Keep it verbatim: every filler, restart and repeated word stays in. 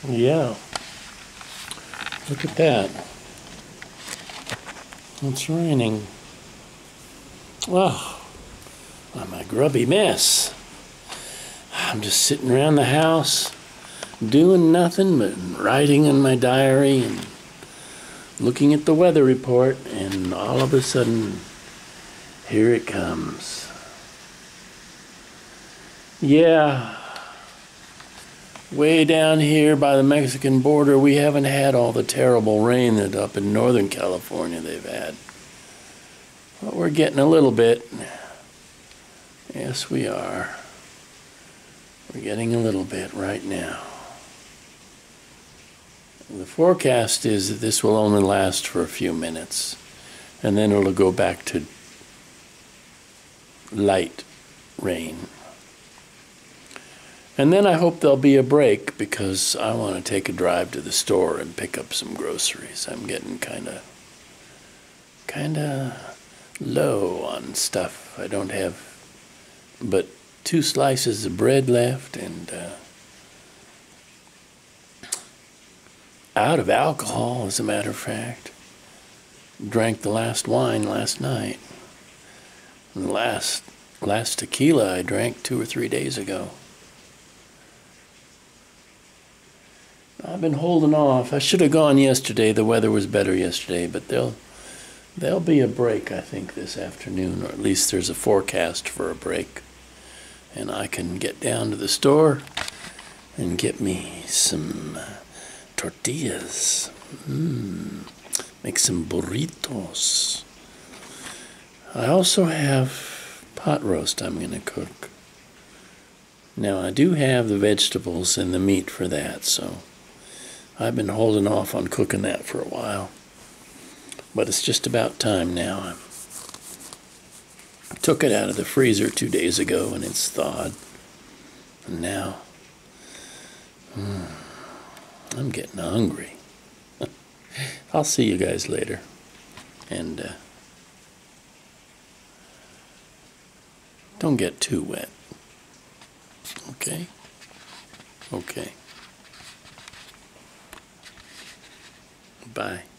Yeah. Look at that. It's raining. Oh, I'm a grubby mess. I'm just sitting around the house doing nothing but writing in my diary and looking at the weather report, and all of a sudden, here it comes. Yeah. Way down here by the Mexican border, we haven't had all the terrible rain that up in Northern California they've had. But we're getting a little bit. Yes, we are. We're getting a little bit right now. The forecast is that this will only last for a few minutes, and then it'll go back to light rain. And then I hope there'll be a break, because I want to take a drive to the store and pick up some groceries. I'm getting kind of, kind of low on stuff. I don't have but two slices of bread left, and uh, out of alcohol, as a matter of fact. Drank the last wine last night. And the last, last tequila I drank two or three days ago. I've been holding off. I should have gone yesterday. The weather was better yesterday, but there'll, there'll be a break, I think, this afternoon, or at least there's a forecast for a break. And I can get down to the store and get me some uh, tortillas. Mm. Make some burritos. I also have pot roast I'm going to cook. Now, I do have the vegetables and the meat for that, so I've been holding off on cooking that for a while. But it's just about time now. I took it out of the freezer two days ago and it's thawed. And now, mm, I'm getting hungry. I'll see you guys later. And uh, don't get too wet. Okay? Okay. Bye.